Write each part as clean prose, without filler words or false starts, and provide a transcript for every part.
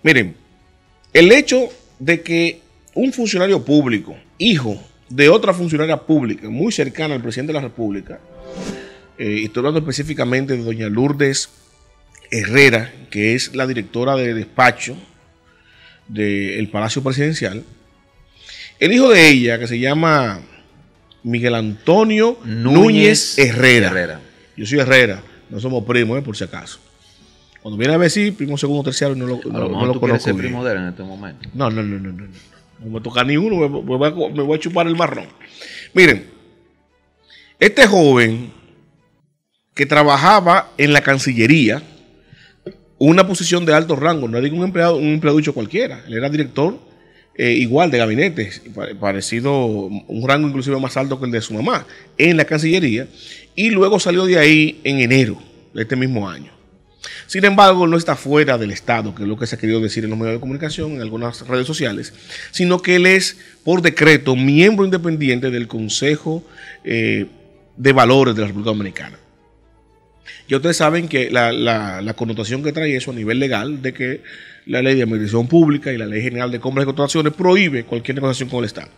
Miren, el hecho de que un funcionario público, hijo de otra funcionaria pública muy cercana al presidente de la República, estoy hablando específicamente de doña Lourdes Herrera, que es la directora de despacho del Palacio Presidencial, el hijo de ella, que se llama Miguel Antonio Núñez Herrera. Yo soy Herrera, no somos primos, por si acaso. Cuando viene a ver si primo segundo, terciario, no lo conozco. ¿Ser primo de él en este momento? No me toca ni uno, me voy a chupar el marrón. Miren, este joven que trabajaba en la Cancillería, una posición de alto rango, no digo un empleado dicho cualquiera, él era director igual de gabinete, parecido, un rango inclusive más alto que el de su mamá, en la Cancillería, y luego salió de ahí en enero de este mismo año. Sin embargo, no está fuera del Estado, que es lo que se ha querido decir en los medios de comunicación, en algunas redes sociales, sino que él es, por decreto, miembro independiente del Consejo de Valores de la República Dominicana. Ya ustedes saben que la connotación que trae eso a nivel legal, de que la ley de administración pública y la ley general de compras y contrataciones prohíbe cualquier negociación con el Estado.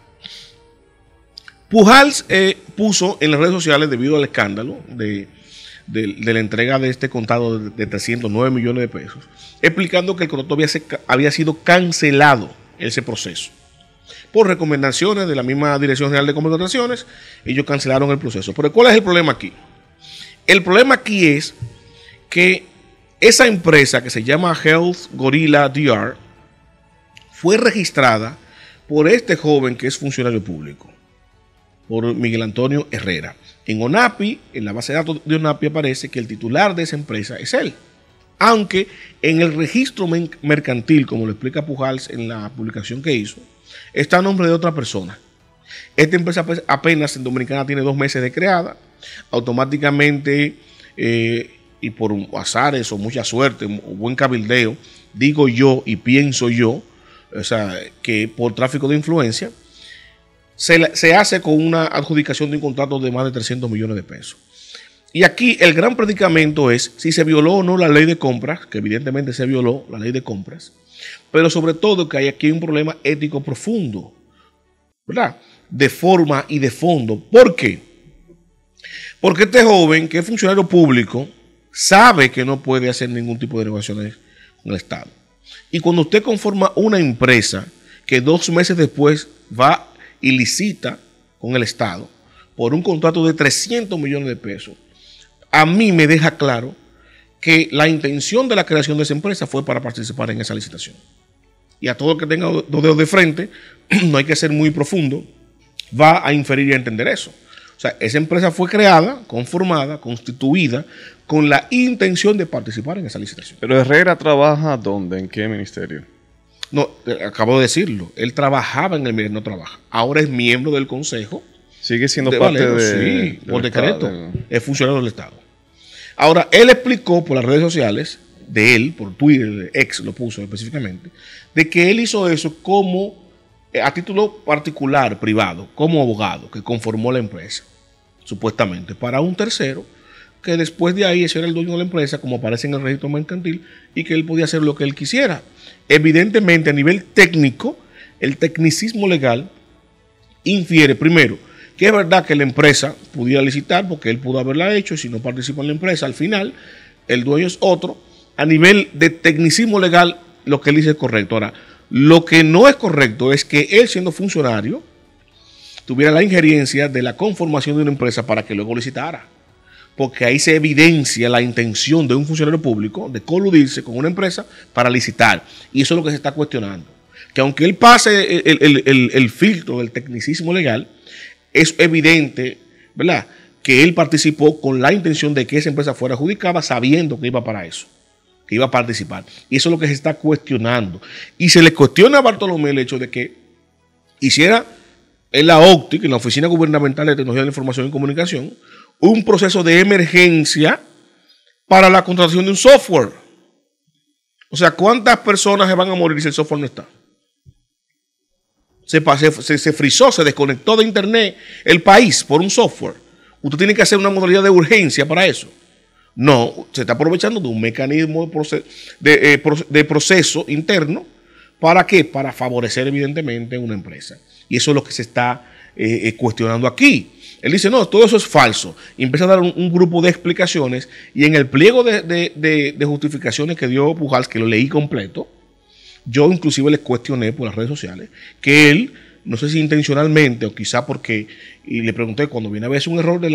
Pujals puso en las redes sociales, debido al escándalo de la entrega de este contado de 309 millones de pesos, explicando que el contrato había sido cancelado, ese proceso. Por recomendaciones de la misma Dirección General de Compras y Contrataciones, ellos cancelaron el proceso. Pero ¿cuál es el problema aquí? El problema aquí es que esa empresa que se llama Health Gorilla DR fue registrada por este joven que es funcionario público, por Miguel Antonio Herrera. En ONAPI, en la base de datos de ONAPI aparece que el titular de esa empresa es él. Aunque en el registro mercantil, como lo explica Pujals en la publicación que hizo, está a nombre de otra persona. Esta empresa apenas en Dominicana tiene 2 meses de creada. Automáticamente, y por azares o mucha suerte o buen cabildeo, digo yo y pienso yo, o sea, que por tráfico de influencia, se hace con una adjudicación de un contrato de más de 300 millones de pesos. Y aquí el gran predicamento es si se violó o no la ley de compras, que evidentemente se violó la ley de compras, pero sobre todo que hay aquí un problema ético profundo, ¿verdad? De forma y de fondo. ¿Por qué? Porque este joven, que es funcionario público, sabe que no puede hacer ningún tipo de negociaciones con el Estado. Y cuando usted conforma una empresa que 2 meses después va y licita con el Estado por un contrato de 300 millones de pesos, a mí me deja claro que la intención de la creación de esa empresa fue para participar en esa licitación. Y a todo el que tenga 2 dedos de frente, no hay que ser muy profundo, va a inferir y a entender eso. O sea, esa empresa fue creada, conformada, constituida, con la intención de participar en esa licitación. Pero Herrera trabaja ¿dónde? ¿En qué ministerio? No, acabo de decirlo. Él trabajaba en el ministerio, no trabaja. Ahora es miembro del Consejo. Sigue siendo parte de... Sí, por decreto. Es funcionario del Estado. Ahora, él explicó por las redes sociales, de él, por Twitter, ex lo puso específicamente, de que él hizo eso como a título particular, privado, como abogado, que conformó la empresa, supuestamente, para un tercero, que después de ahí ese era el dueño de la empresa, como aparece en el registro mercantil, y que él podía hacer lo que él quisiera. Evidentemente, a nivel técnico, el tecnicismo legal infiere, primero, que es verdad que la empresa pudiera licitar, porque él pudo haberla hecho, y si no participa en la empresa, al final, el dueño es otro. A nivel de tecnicismo legal, lo que él dice es correcto. Ahora, lo que no es correcto es que él, siendo funcionario, tuviera la injerencia de la conformación de una empresa para que luego licitara. Porque ahí se evidencia la intención de un funcionario público de coludirse con una empresa para licitar. Y eso es lo que se está cuestionando. Que aunque él pase el filtro del tecnicismo legal, es evidente, ¿verdad?, que él participó con la intención de que esa empresa fuera adjudicada sabiendo que iba para eso, que iba a participar. Y eso es lo que se está cuestionando. Y se le cuestiona a Bartolomé el hecho de que hiciera en la OCTI, en la Oficina Gubernamental de Tecnología de la Información y Comunicación, un proceso de emergencia para la contratación de un software. O sea, ¿cuántas personas se van a morir si el software no está? Se frizó, se desconectó de internet el país por un software. Usted tiene que hacer una modalidad de urgencia para eso. No, se está aprovechando de un mecanismo de proceso interno. ¿Para qué? Para favorecer evidentemente una empresa. Y eso es lo que se está cuestionando aquí. Él dice, no, todo eso es falso. Y empieza a dar un grupo de explicaciones. Y en el pliego de justificaciones que dio Pujals, que lo leí completo, yo inclusive le cuestioné por las redes sociales que él, no sé si intencionalmente o quizá porque, y le pregunté cuando viene a ver un error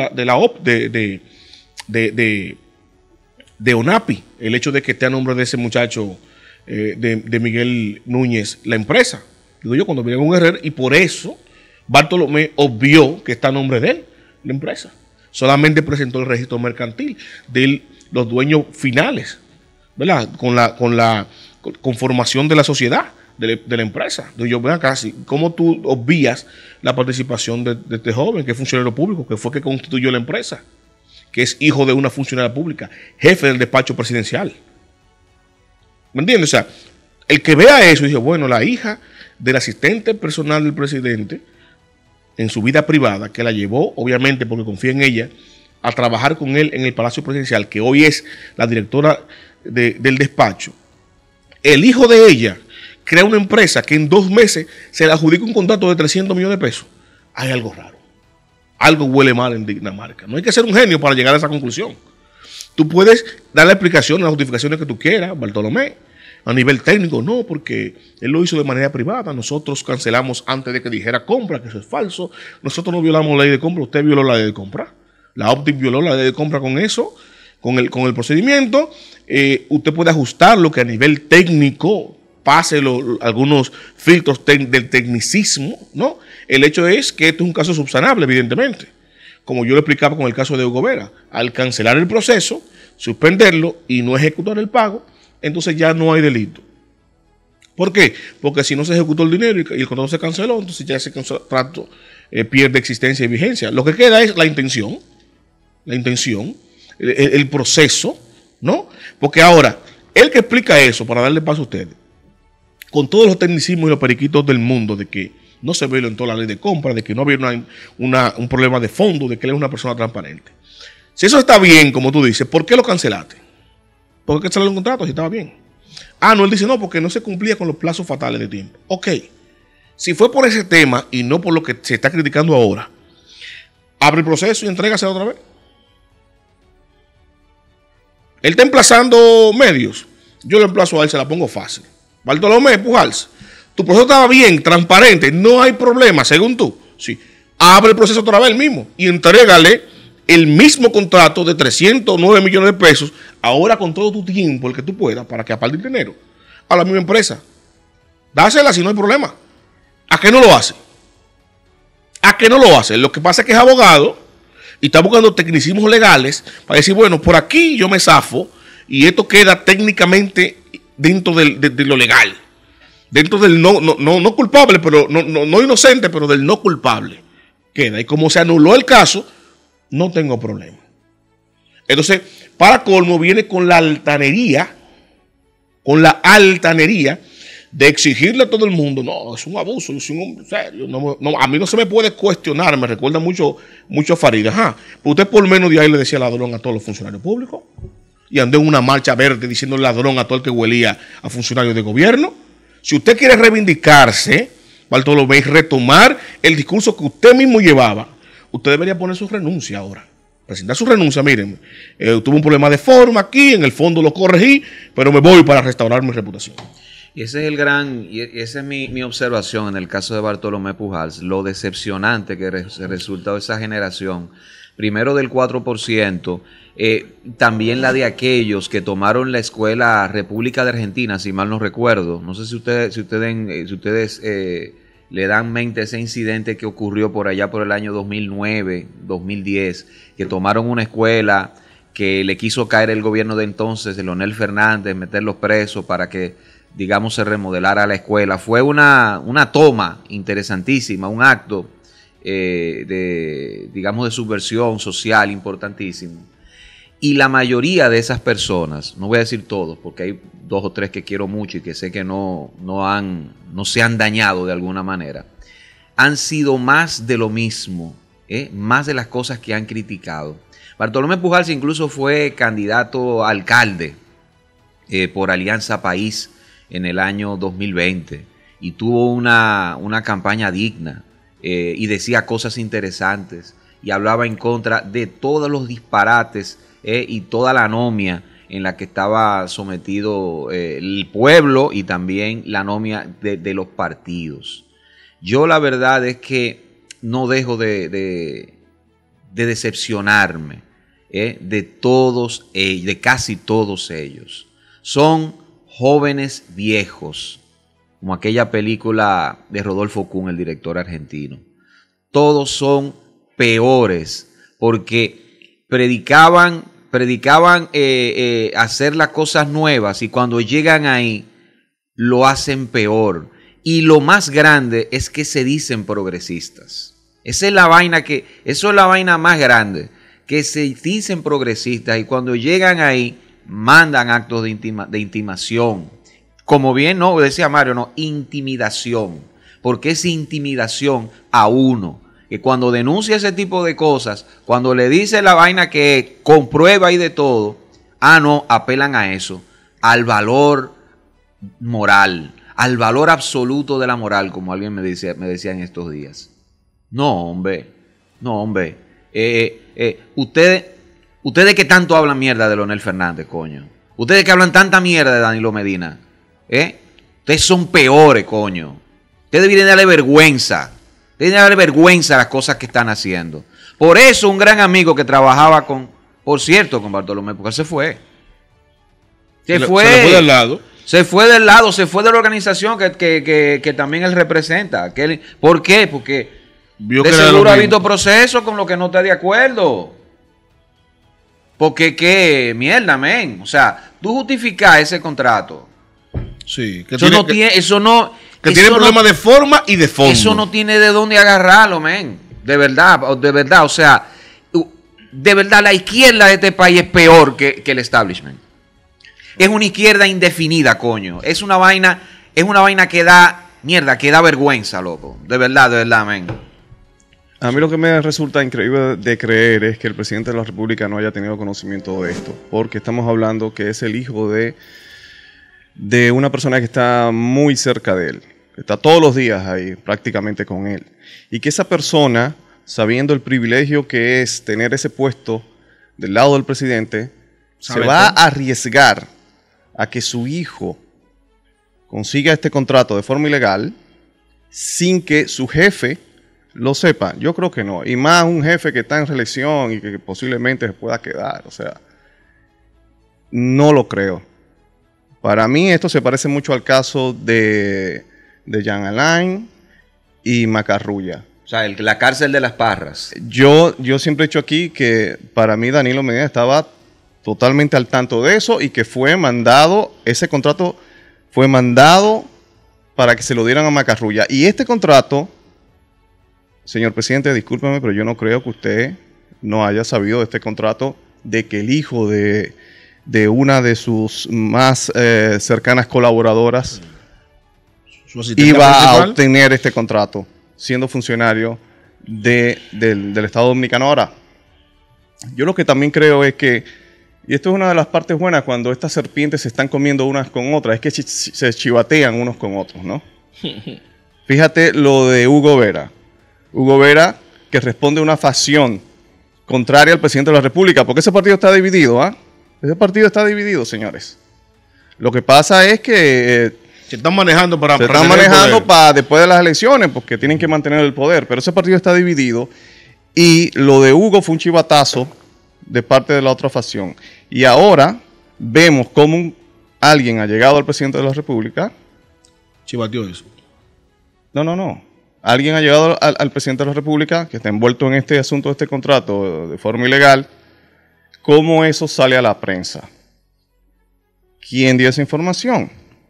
de ONAPI, el hecho de que esté a nombre de ese muchacho, de Miguel Núñez, la empresa. Digo yo, cuando viene un error, y por eso Bartolomé obvió que está a nombre de él, la empresa. Solamente presentó el registro mercantil de los dueños finales, ¿verdad? Con la conformación de la sociedad, de la empresa. Digo yo, ven acá, ¿cómo tú obvias la participación de este joven, que es funcionario público, que fue que constituyó la empresa, que es hijo de una funcionaria pública, jefe del despacho presidencial? ¿Me entiendes? O sea, el que vea eso dice, bueno, la hija del asistente personal del presidente, en su vida privada, que la llevó, obviamente, porque confía en ella, a trabajar con él en el Palacio Presidencial, que hoy es la directora del despacho. El hijo de ella crea una empresa que en 2 meses se le adjudica un contrato de 300 millones de pesos. Hay algo raro. Algo huele mal en Dinamarca. No hay que ser un genio para llegar a esa conclusión. Tú puedes dar la explicación, las justificaciones que tú quieras, Bartolomé, a nivel técnico, no, porque él lo hizo de manera privada. Nosotros cancelamos antes de que dijera compra, que eso es falso. Nosotros no violamos la ley de compra, usted violó la ley de compra. La Optic violó la ley de compra con eso, con el procedimiento. Usted puede ajustar lo que a nivel técnico pase algunos filtros del tecnicismo, ¿no? El hecho es que esto es un caso subsanable, evidentemente. Como yo lo explicaba con el caso de Hugo Vera, al cancelar el proceso, suspenderlo y no ejecutar el pago, entonces ya no hay delito. ¿Por qué? Porque si no se ejecutó el dinero y el contrato se canceló, entonces ya ese contrato pierde existencia y vigencia. Lo que queda es la intención, el proceso, ¿no? Porque ahora, el que explica eso, para darle paso a ustedes, con todos los tecnicismos y los periquitos del mundo, de que no se violentó la ley de compra, de que no había un problema de fondo, de que él es una persona transparente. Si eso está bien, como tú dices, ¿por qué lo cancelaste? ¿Por qué cancelaron el contrato si estaba bien? Ah, no, él dice no, porque no se cumplía con los plazos fatales de tiempo. Ok, si fue por ese tema y no por lo que se está criticando ahora, abre el proceso y entrégase otra vez. Él está emplazando medios. Yo lo emplazo a él, se la pongo fácil. Bartolomé Pujals, tu proceso estaba bien, transparente, no hay problema, según tú. Sí. Abre el proceso otra vez el mismo y entrégale el mismo contrato de 309 millones de pesos, ahora con todo tu tiempo, el que tú puedas, para que aparte el dinero, a la misma empresa. Dásela si no hay problema. ¿A qué no lo hace? ¿A qué no lo hace? Lo que pasa es que es abogado y está buscando tecnicismos legales para decir, bueno, por aquí yo me zafo y esto queda técnicamente dentro de lo legal. Dentro del no culpable, pero no inocente, pero del no culpable. Queda. Y como se anuló el caso, no tengo problema. Entonces, para colmo, viene con la altanería de exigirle a todo el mundo, no, es un abuso, yo soy un hombre serio, a mí no se me puede cuestionar, me recuerda mucho a Farid. Ajá, usted por menos de ahí le decía ladrón a todos los funcionarios públicos y andó en una marcha verde diciendo ladrón a todo el que huelía a funcionarios de gobierno. Si usted quiere reivindicarse, Bartolomé, y retomar el discurso que usted mismo llevaba, usted debería poner su renuncia ahora. Presentar su renuncia, miren, tuve un problema de forma aquí, en el fondo lo corregí, pero me voy para restaurar mi reputación. Y ese es esa es mi observación en el caso de Bartolomé Pujals, lo decepcionante que se resulta de esa generación, primero del 4%, también la de aquellos que tomaron la escuela República de Argentina, si mal no recuerdo. No sé si ustedes le dan mente a ese incidente que ocurrió por allá por el año 2009, 2010, que tomaron una escuela que le quiso caer el gobierno de entonces, de Leonel Fernández, meterlos presos para que, digamos, se remodelara la escuela. Fue una toma interesantísima, un acto de subversión social importantísimo. Y la mayoría de esas personas, no voy a decir todos, porque hay 2 o 3 que quiero mucho y que sé que no se han dañado de alguna manera, han sido más de lo mismo, más de las cosas que han criticado. Bartolomé Pujals incluso fue candidato a alcalde por Alianza País en el año 2020 y tuvo una campaña digna y decía cosas interesantes y hablaba en contra de todos los disparates y toda la anomia en la que estaba sometido el pueblo y también la anomia de los partidos. Yo la verdad es que no dejo de decepcionarme de todos ellos, de casi todos ellos. Son jóvenes viejos, como aquella película de Rodolfo Kuhn, el director argentino. Todos son peores porque predicaban hacer las cosas nuevas y cuando llegan ahí lo hacen peor. Y lo más grande es que se dicen progresistas. Eso es la vaina más grande, que se dicen progresistas y cuando llegan ahí mandan actos de intimación. Como bien no decía Mario, no, intimidación. Porque es intimidación a uno. Que cuando denuncia ese tipo de cosas, cuando le dice la vaina que comprueba y de todo, no, apelan a eso, al valor moral, al valor absoluto de la moral, como alguien me decía en estos días. No, hombre. Ustedes que tanto hablan mierda de Leonel Fernández, coño. Ustedes que hablan tanta mierda de Danilo Medina, ustedes son peores, coño. Ustedes deberían darle vergüenza. Deberían darle vergüenza a las cosas que están haciendo. Por eso un gran amigo que trabajaba con Bartolomé Pujals se fue. Se le fue del lado. Se fue del lado, se fue de la organización que también él representa. ¿Por qué? Porque vio de seguro ha habido procesos con lo que no está de acuerdo. Porque qué mierda, men. O sea, tú justificas ese contrato. Sí, que tiene problemas de forma y de fondo. Eso no tiene de dónde agarrarlo, men. De verdad. O sea, de verdad la izquierda de este país es peor que el establishment. Es una izquierda indefinida, coño. Es una vaina que da mierda, que da vergüenza, loco. De verdad, men. A mí lo que me resulta increíble de creer es que el presidente de la República no haya tenido conocimiento de esto, porque estamos hablando que es el hijo de una persona que está muy cerca de él, está todos los días ahí prácticamente con él, y que esa persona, sabiendo el privilegio que es tener ese puesto del lado del presidente, se va a arriesgar a que su hijo consiga este contrato de forma ilegal sin que su jefe lo sepa. Yo creo que no. Y más un jefe que está en reelección y que posiblemente se pueda quedar. O sea, no lo creo. Para mí esto se parece mucho al caso de Jean Alain y Macarrulla. O sea, la cárcel de las Parras. Yo siempre he dicho aquí que para mí Danilo Medina estaba totalmente al tanto de eso y que ese contrato fue mandado para que se lo dieran a Macarrulla. Y este contrato, señor presidente, discúlpeme, pero yo no creo que usted no haya sabido de este contrato, de que el hijo de una de sus más cercanas colaboradoras iba a obtener este contrato, siendo funcionario del Estado Dominicano. Ahora, yo lo que también creo es que, y esto es una de las partes buenas cuando estas serpientes se están comiendo unas con otras, es que se chivatean unos con otros, ¿no? Fíjate lo de Hugo Vera. Hugo Vera, que responde a una facción contraria al presidente de la República, porque ese partido está dividido, Ese partido está dividido, señores. Lo que pasa es que se están manejando para después de las elecciones, porque tienen que mantener el poder, pero ese partido está dividido y lo de Hugo fue un chivatazo de parte de la otra facción. Y ahora vemos cómo alguien ha llegado al presidente de la República. Chivateó eso. No. Alguien ha llegado al presidente de la República que está envuelto en este asunto de este contrato de forma ilegal. ¿Cómo eso sale a la prensa? ¿Quién dio esa información?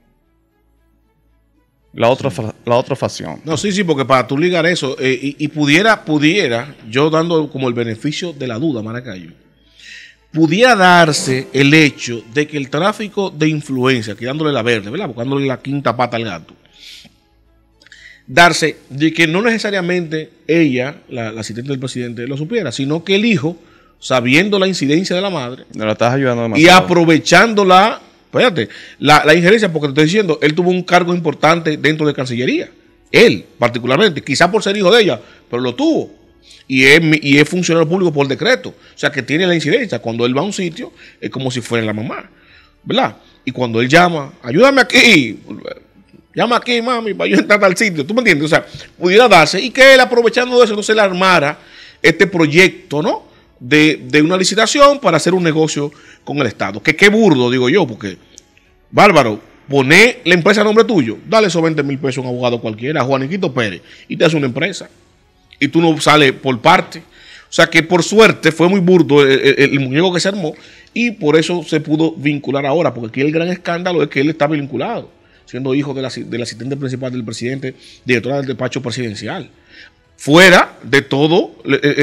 La otra facción. No, sí, porque para tú ligar eso, y pudiera, yo dando como el beneficio de la duda, Maracayo, pudiera darse el hecho de que el tráfico de influencia, aquí dándole la verde, ¿verdad? Buscándole la quinta pata al gato, darse de que no necesariamente ella, la asistente del presidente, lo supiera, sino que el hijo sabiendo la incidencia de la madre No la estás ayudando y demasiado. aprovechando la injerencia, porque te estoy diciendo, él tuvo un cargo importante dentro de Cancillería. Él, particularmente, quizá por ser hijo de ella, pero lo tuvo. Y es funcionario público por decreto. O sea, que tiene la incidencia. Cuando él va a un sitio, es como si fuera la mamá, ¿verdad? Y cuando él llama, ayúdame aquí, llama aquí, mami, para yo entrar al sitio. ¿Tú me entiendes? O sea, pudiera darse y que él, aprovechando de eso, no se le armara este proyecto, ¿no? De una licitación para hacer un negocio con el Estado. Que qué burdo, digo yo, porque, bárbaro, poné la empresa a nombre tuyo, dale esos 20,000 pesos a un abogado cualquiera, a Juaniquito Pérez, y te hace una empresa. Y tú no sales por parte. O sea que por suerte fue muy burdo el muñeco que se armó y por eso se pudo vincular ahora, porque aquí el gran escándalo es que él estaba vinculado, siendo hijo del asistente principal del presidente, directora del despacho presidencial. Fuera de todo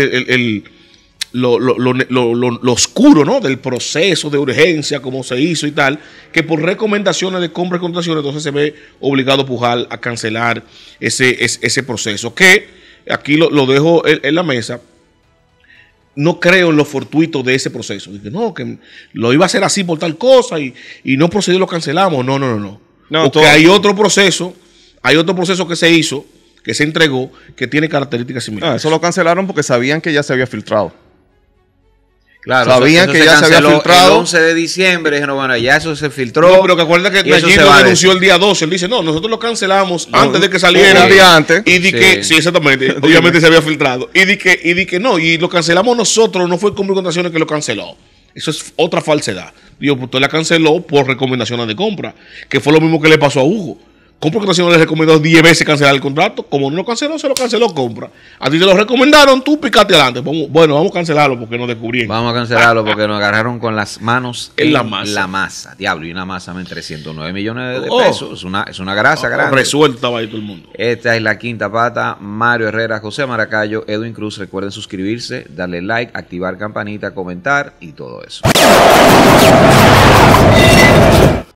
lo oscuro, ¿no? Del proceso de urgencia, como se hizo y tal, que por recomendaciones de compra y contrataciones, entonces se ve obligado Pujal a cancelar ese proceso, que aquí lo dejo en la mesa. No creo en lo fortuito de ese proceso. Dije, no, que lo iba a hacer así por tal cosa y no procedió, lo cancelamos. No. Porque hay otro proceso que se hizo, que se entregó, que tiene características similares. Eso lo cancelaron porque sabían que ya se había filtrado. Claro, sabían que ya se había filtrado. El 11 de diciembre dijeron, bueno, ya eso se filtró. No, pero que acuerda que Nayib lo denunció el día 12. Él dice, no, nosotros lo cancelamos antes de que saliera. Un día antes. Y di que, sí, exactamente, obviamente se había filtrado. Y di que no, y lo cancelamos nosotros, no fue el compra y contrataciones que lo canceló. Eso es otra falsedad. Digo, pues usted la canceló por recomendaciones de compra, que fue lo mismo que le pasó a Hugo. Compra y contrataciones le recomendó 10 veces cancelar el contrato. Como no lo canceló, se lo canceló compra. A ti te lo recomendaron, tú picaste adelante. Bueno, vamos a cancelarlo porque nos descubrieron. Vamos a cancelarlo porque nos agarraron con las manos en la masa. Diablo, y una masa en 309 millones de pesos. Es una grasa grande. Resuelto estaba ahí todo el mundo. Esta es La Quinta Pata. Mario Herrera, José Maracayo, Edwin Cruz. Recuerden suscribirse, darle like, activar campanita, comentar y todo eso.